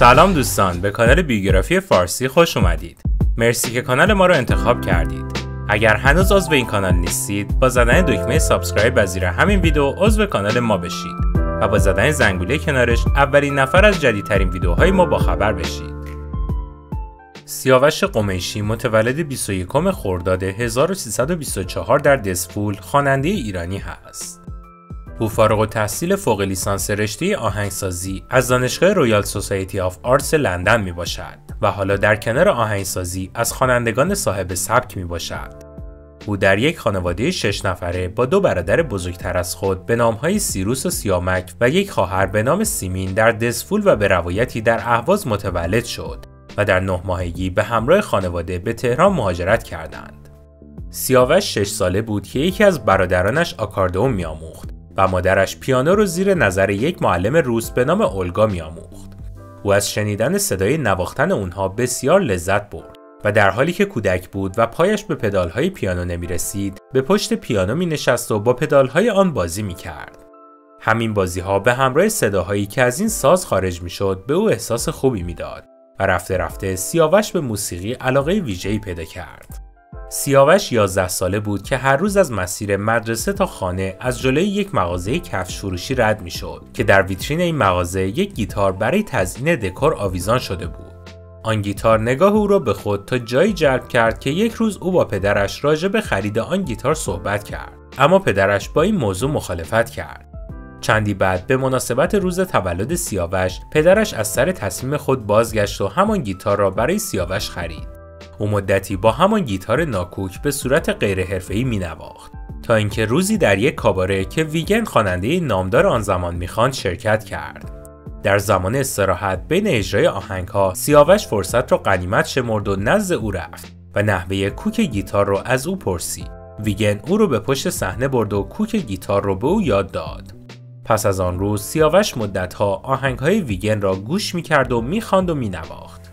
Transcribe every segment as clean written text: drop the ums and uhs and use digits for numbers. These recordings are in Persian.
سلام دوستان، به کانال بیوگرافی فارسی خوش اومدید. مرسی که کانال ما رو انتخاب کردید. اگر هنوز عضو این کانال نیستید، با زدن دکمه سابسکرایب از زیر همین ویدیو عضو کانال ما بشید و با زدن زنگوله کنارش اولین نفر از جدیدترین ویدیوهای ما با خبر بشید. سیاوش قمیشی متولد 21 خرداد 1324 در دسفول خواننده ایرانی هست. او فارغ التحصیل فوق لیسانس رشته آهنگسازی از دانشگاه رویال سوسایتی آف آرتس لندن می باشد و حالا در کنار آهنگسازی از خوانندگان صاحب سبک می باشد. او در یک خانواده 6 نفره با 2 برادر بزرگتر از خود به نامهای سیروس و سیامک و یک خواهر به نام سیمین در دسفول و به روایتی در اهواز متولد شد و در 9 ماهگی به همراه خانواده به تهران مهاجرت کردند. سیاوش 6 ساله بود که یکی از برادرانش آکاردئون می‌آموخت و مادرش پیانو رو زیر نظر یک معلم روس به نام اولگا می‌آموخت. او از شنیدن صدای نواختن اونها بسیار لذت برد و در حالی که کودک بود و پایش به پدال‌های پیانو نمی‌رسید، به پشت پیانو می‌نشست و با پدال‌های آن بازی می‌کرد. همین بازی‌ها به همراه صداهایی که از این ساز خارج می‌شد به او احساس خوبی می‌داد و رفته رفته سیاوش به موسیقی علاقه ویژه‌ای پیدا کرد. سیاوش 11 ساله بود که هر روز از مسیر مدرسه تا خانه از جلوی یک مغازه کفش فروشی رد می‌شد که در ویترین این مغازه یک گیتار برای تزیین دکور آویزان شده بود. آن گیتار نگاه او را به خود تا جایی جلب کرد که یک روز او با پدرش راجع به خرید آن گیتار صحبت کرد، اما پدرش با این موضوع مخالفت کرد. چندی بعد به مناسبت روز تولد سیاوش، پدرش از سر تصمیم خود بازگشت و همان گیتار را برای سیاوش خرید. او مدتی با همان گیتار ناکوک به صورت غیر حرفه‌ای می‌نواخت تا اینکه روزی در یک کاباره که ویگن خواننده نامدار آن زمان می‌خواند شرکت کرد. در زمان استراحت بین اجرای آهنگ‌ها سیاوش فرصت را غنیمت شمرد و نزد او رفت و نحوه کوک گیتار را از او پرسید. ویگن او را به پشت صحنه برد و کوک گیتار را به او یاد داد. پس از آن روز سیاوش مدت‌ها آهنگ‌های ویگن را گوش می‌کرد و می‌خواند و می‌نواخت.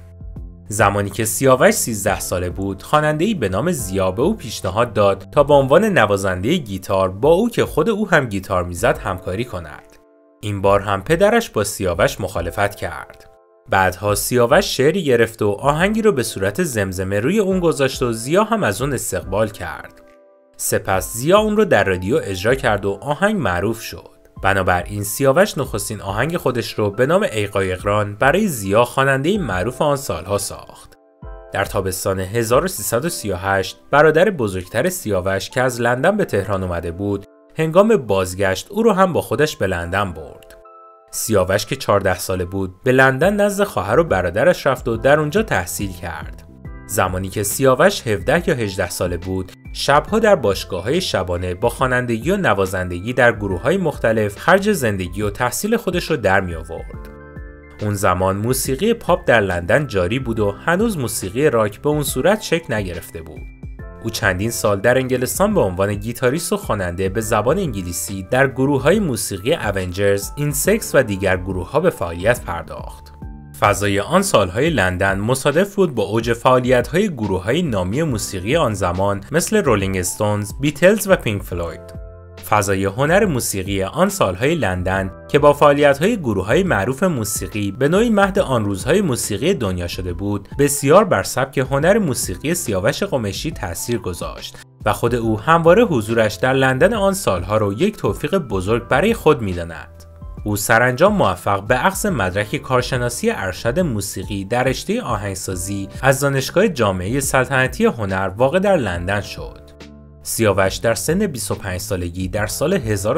زمانی که سیاوش 13 ساله بود، خواننده‌ای به نام زیا به او پیشنهاد داد تا به عنوان نوازنده گیتار با او که خود او هم گیتار میزد همکاری کند. این بار هم پدرش با سیاوش مخالفت کرد. بعدها سیاوش شعری گرفت و آهنگی رو به صورت زمزمه روی اون گذاشت و زیا هم از اون استقبال کرد. سپس زیا اون رو در رادیو اجرا کرد و آهنگ معروف شد. بنابراین سیاوش نخستین آهنگ خودش رو به نام ای قایقران برای زیا خواننده معروف آن سالها ساخت. در تابستان 1338 برادر بزرگتر سیاوش که از لندن به تهران اومده بود، هنگام بازگشت او رو هم با خودش به لندن برد. سیاوش که 14 ساله بود، به لندن نزد خواهر و برادرش رفت و در اونجا تحصیل کرد. زمانی که سیاوش 17 یا 18 ساله بود، شبها در باشگاه‌های شبانه با خوانندگی و نوازندگی در گروه‌های مختلف خرج زندگی و تحصیل خودش رو در می آورد. اون زمان موسیقی پاپ در لندن جاری بود و هنوز موسیقی راک به اون صورت شکل نگرفته بود. او چندین سال در انگلستان به عنوان گیتاریست و خواننده به زبان انگلیسی در گروه‌های موسیقی اونجرز، اینسکس و دیگر گروه‌ها به فعالیت پرداخت. فضای آن سالهای لندن مصادف بود با اوج فعالیت‌های گروه‌های نامی موسیقی آن زمان مثل رولینگ استونز، بیتلز و پینک فلوید. فضای هنر موسیقی آن سالهای لندن که با فعالیت‌های گروه‌های معروف موسیقی به نوعی مهد آن روزهای موسیقی دنیا شده بود، بسیار بر سبک هنر موسیقی سیاوش قمیشی تأثیر گذاشت و خود او همواره حضورش در لندن آن سالها را یک توفیق بزرگ برای خود می‌داند. او سرانجام موفق به اخذ مدرک کارشناسی ارشد موسیقی در رشته آهنگسازی از دانشگاه جامعه سلطنتی هنر واقع در لندن شد. سیاوش در سن 25 سالگی در سال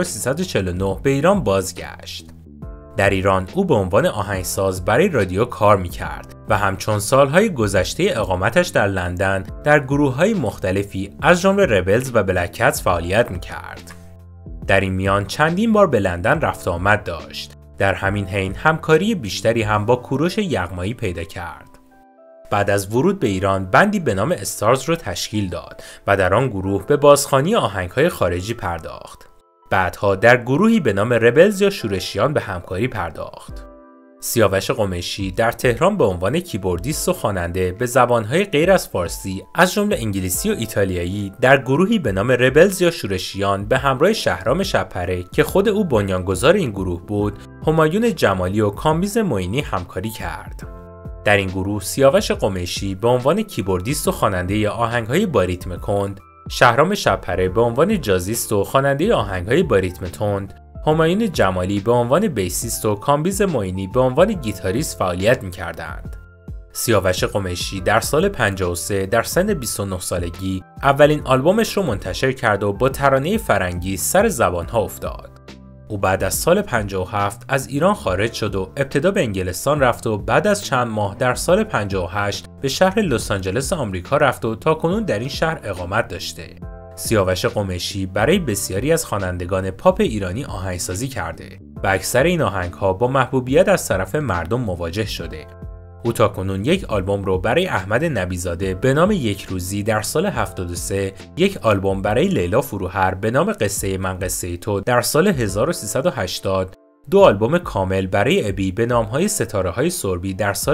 1349 به ایران بازگشت. در ایران او به عنوان آهنگساز برای رادیو کار می‌کرد و همچون سالهای گذشته اقامتش در لندن در گروه‌های مختلفی از جمله ربلز و بلک کتس فعالیت می‌کرد. در این میان چندین بار به لندن رفت و آمد داشت. در همین حین همکاری بیشتری هم با کوروش یغمایی پیدا کرد. بعد از ورود به ایران بندی به نام استارز رو تشکیل داد و در آن گروه به بازخوانی آهنگ‌های خارجی پرداخت. بعدها در گروهی به نام ربلز یا شورشیان به همکاری پرداخت. سیاوش قمیشی در تهران به عنوان کیبوردیست و خواننده به زبانهای غیر از فارسی از جمله انگلیسی و ایتالیایی در گروهی به نام ربلز یا شورشیان به همراه شهرام شب‌پره که خود او بنیانگذار این گروه بود، همایون جمالی و کامبیز معینی همکاری کرد. در این گروه سیاوش قمیشی به عنوان کیبوردیست و خواننده آهنگ‌های با ریتم کند، شهرام شب‌پره به عنوان جازیست و خواننده آهنگ‌های با ریتم تند، همایون جمالی به عنوان بیسیست و کامبیز معینی به عنوان گیتاریست فعالیت می‌کردند. سیاوش قمیشی در سال 53 در سن 29 سالگی اولین آلبومش رو منتشر کرد و با ترانه فرنگی سر زبان‌ها افتاد. او بعد از سال 57 از ایران خارج شد و ابتدا به انگلستان رفت و بعد از چند ماه در سال 58 به شهر لس آنجلس آمریکا رفت و تاکنون در این شهر اقامت داشته. سیاوش قمیشی برای بسیاری از خوانندگان پاپ ایرانی آهنگسازی کرده و اکثر این آهنگ‌ها با محبوبیت از طرف مردم مواجه شده. او تاکنون یک آلبوم رو برای احمد نبیزاده به نام یک روزی در سال 73، یک آلبوم برای لیلا فروهر به نام قصه من قصه تو در سال 1380، دو آلبوم کامل برای ابی به نام‌های ستاره‌های سربی در سال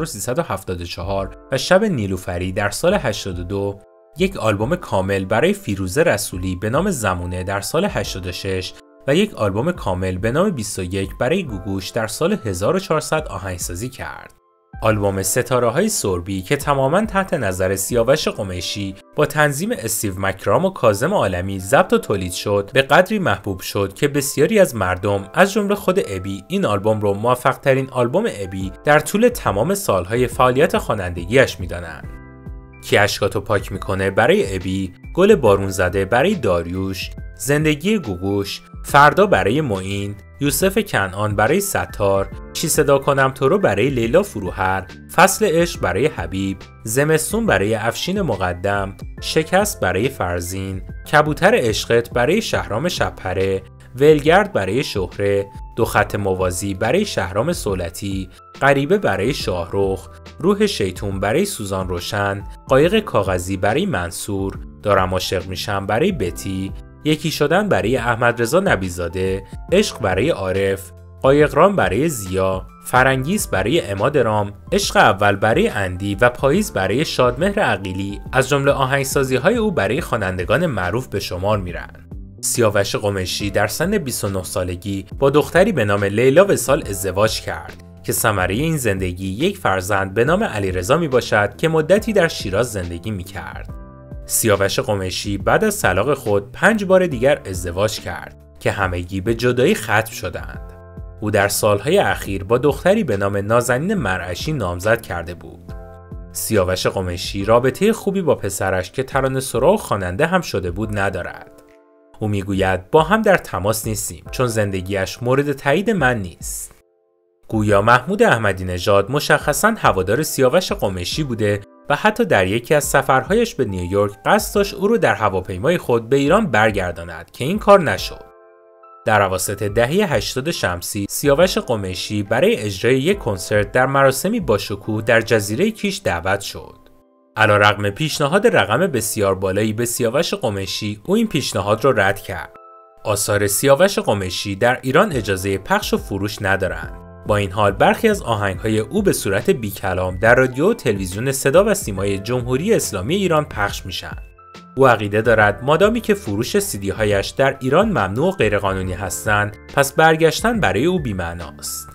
1374 و شب نیلوفری در سال 82، یک آلبوم کامل برای فیروزه رسولی به نام زمونه در سال 86 و یک آلبوم کامل به نام 21 برای گوگوش در سال 1400 آهنگسازی کرد. آلبوم ستاره‌های سربی که تماماً تحت نظر سیاوش قمیشی با تنظیم استیو مکرام و کاظم عالمی ضبط و تولید شد، به قدری محبوب شد که بسیاری از مردم از جمله خود ابی این آلبوم رو موفق‌ترین آلبوم ابی در طول تمام سالهای فعالیت خوانندگیش می‌دانند. کی اشکاتو پاک میکنه برای ابی، گل بارون زده برای داریوش، زندگی گوگوش، فردا برای معین، یوسف کنعان برای ستار، چی صدا کنم تو رو برای لیلا فروهر، فصل عشق برای حبیب، زمستون برای افشین مقدم، شکست برای فرزین، کبوتر عشقت برای شهرام شب‌پره، ولگرد برای شهره، دو خط موازی برای شهرام صولتی، غریبه برای شاهرخ، روح شیطون برای سوزان روشن، قایق کاغذی برای منصور، دارم عاشق میشم برای بتی، یکی شدن برای احمد رضا نبیزاده، عشق برای عارف، قایقران برای زیا، فرنگیس برای عمادرام، عشق اول برای اندی و پاییز برای شادمهر عقیلی از جمله آهنگسازی‌های او برای خوانندگان معروف به شمار میرن. سیاوش قمیشی در سن 29 سالگی با دختری به نام لیلا وصال ازدواج کرد که ثمره این زندگی یک فرزند به نام علیرضا می باشد که مدتی در شیراز زندگی می کرد. سیاوش قمیشی بعد از طلاق خود 5 بار دیگر ازدواج کرد که همگی به جدایی ختم شدند. او در سالهای اخیر با دختری به نام نازنین مرعشی نامزد کرده بود. سیاوش قمیشی رابطه خوبی با پسرش که ترانه‌سرا و خواننده هم شده بود ندارد. او میگوید با هم در تماس نیستیم چون زندگیش مورد تایید من نیست. گویا محمود احمدی نژاد مشخصاً هوادار سیاوش قمیشی بوده و حتی در یکی از سفرهایش به نیویورک قصد داشت او را در هواپیمای خود به ایران برگرداند که این کار نشد. در اواسط دهه 80 شمسی سیاوش قمیشی برای اجرای یک کنسرت در مراسمی با شکوه در جزیره کیش دعوت شد. علیرغم پیشنهاد رقم بسیار بالایی به سیاوش قمیشی، او این پیشنهاد را رد کرد. آثار سیاوش قمیشی در ایران اجازه پخش و فروش ندارند. با این حال برخی از آهنگ‌های او به صورت بی کلام در رادیو و تلویزیون صدا و سیمای جمهوری اسلامی ایران پخش میشن. او عقیده دارد مادامی که فروش سیدی‌هایش در ایران ممنوع و غیرقانونی هستند، پس برگشتن برای او بی‌معناست.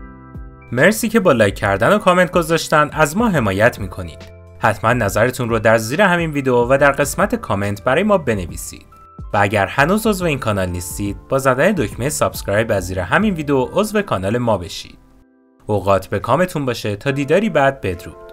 مرسی که با لایک کردن و کامنت گذاشتن از ما حمایت می‌کنید. حتما نظرتون رو در زیر همین ویدیو و در قسمت کامنت برای ما بنویسید. و اگر هنوز عضو این کانال نیستید، با زدن دکمه سابسکرایب از زیر همین ویدیو عضو کانال ما بشید. اوقات به کامتون باشه تا دیداری بعد. بدرود.